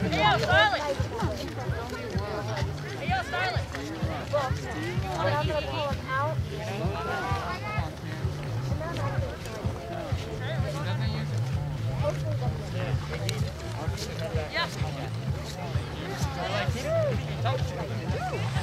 Hey, yo, Scarlett. Hey, yo, Scarlett. We're not going to pull him out. Yeah.